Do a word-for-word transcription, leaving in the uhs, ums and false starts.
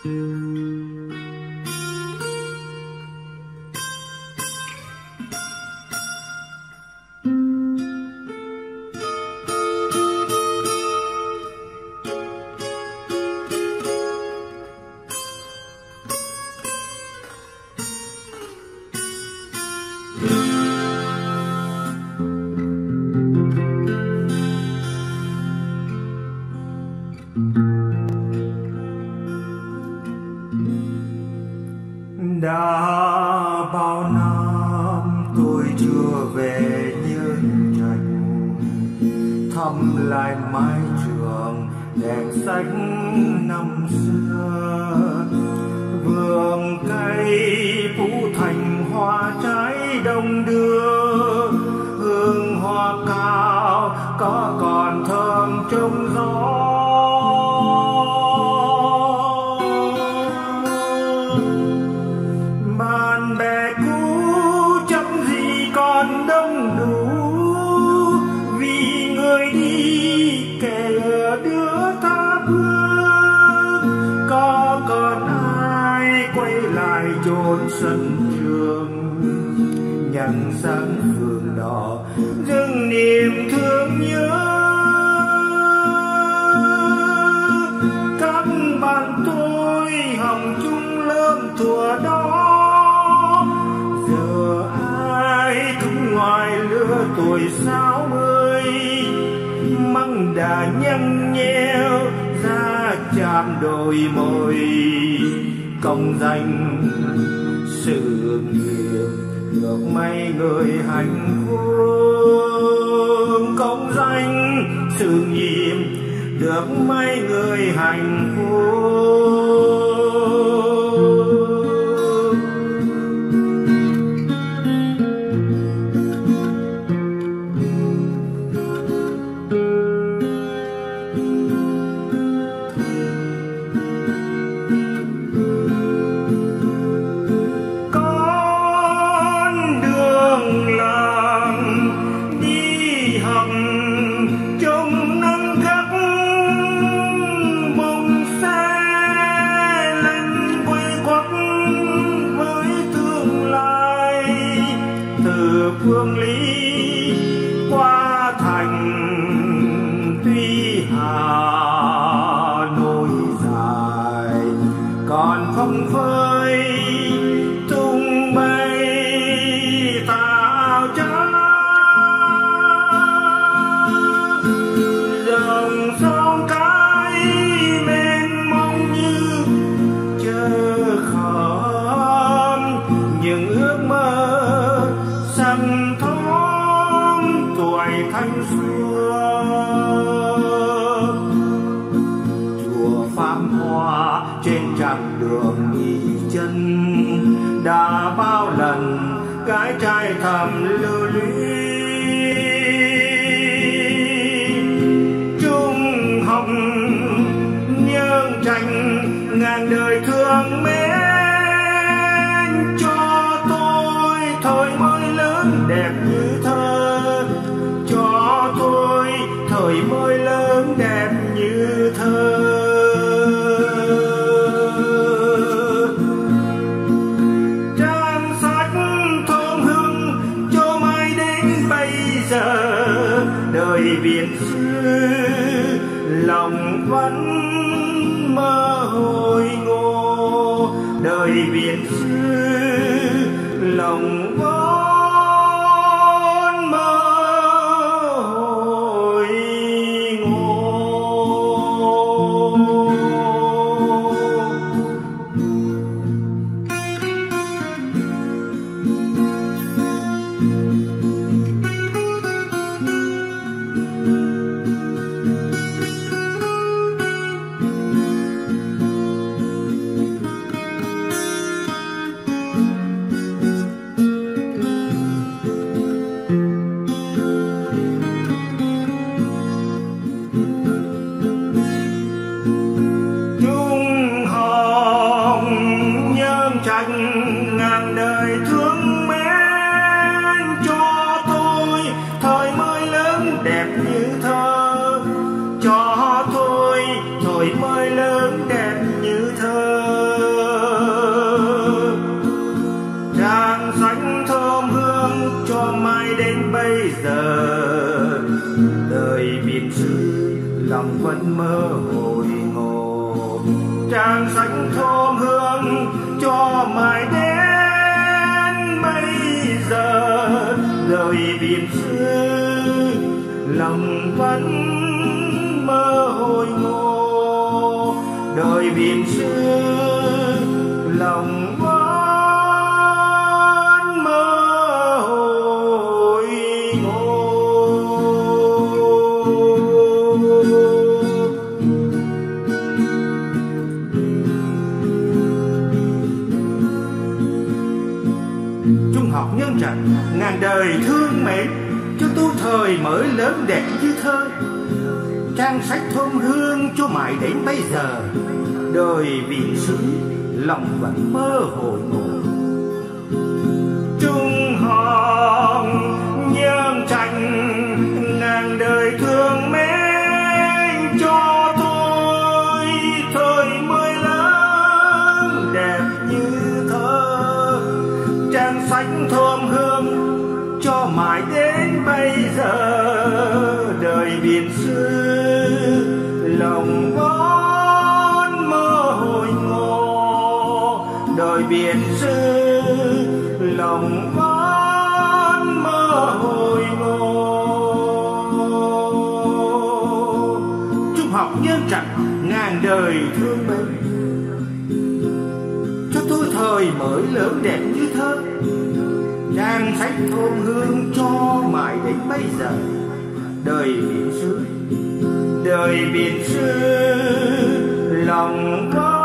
Đã bao năm tôi chưa về Nhân Trạch, thăm lại mái trường đèn sách năm xưa. Vườn cây phủ thành hoa trái đông đưa, hương hoa cao có còn thơm trong gió. Bạn bè cũ chắc gì còn đông đủ, vì người đi kẻ đứa tha bước. Có còn ai quay lại chốn sân trường, nhận sáng phường đỏ dâng niềm thương nhớ. Các bạn tôi học chung lớp thuở đó, giờ ai cũng ngoài lứa tuổi sáu mươi, măng đà nhăn nheo ra chạm đôi môi. Công danh sự nghiệp được mấy người hạnh phúc, công danh sự nghiệp được mấy người hạnh phúc. Phương Lý qua thành tuy Hà Nội dài, còn không phơi tung bay tạo trắng. Dòng sông cái mênh mông như chờ khóm, những ước mơ săn thóm tuổi thanh xuân. Chùa Pháp Hoa trên chặng đường nghỉ chân, đã bao lần gái trai thầm lưu luyến. Trung học Nhân Trạch ngàn đời thương mến, cho tôi thời mới lớn đẹp như thơ, cho tôi thời mới lớn đẹp như thơ. Trang sách thơm hương cho mai đến bây giờ, đời Việt xưa lòng vẫn mơ hồi ngô. Đời Việt xưa lòng vẫn Trạch ngàn đời thương mến, cho tôi thời mới lớn đẹp như thơ, cho tôi thời mới lớn đẹp như thơ. mơ hồi ngộ. Trang sách thơm hương cho mãi đến bây giờ, đời biển xưa lòng vẫn mơ hồi ngộ. Đời biển xưa lòng vẫn mơ hồi ngộ. Trung học Nhân Trạch ngàn đời thương mến, cho tu thời mới lớn đẹp như thơ. Trang sách thơm hương cho mãi đến bây giờ, đời biển xứ lòng vẫn mơ hồi ngộ. Trung học Nhân Trạch ngàn đời thương mến, cho tôi thời mới lớn đẹp như thơ. Trang sách thơm hương cho mãi đến bây giờ, đời biển xưa lòng vẫn mơ hồi ngộ. Đời biển xưa lòng vẫn mơ hồi ngộ. Trung học Nhân Trạch ngàn đời thương mến, cho tôi thời mới lớn đẹp như thơ. Trang sách thơm hương cho mãi đến bây giờ, đời biển xưa, đời biển xưa lòng có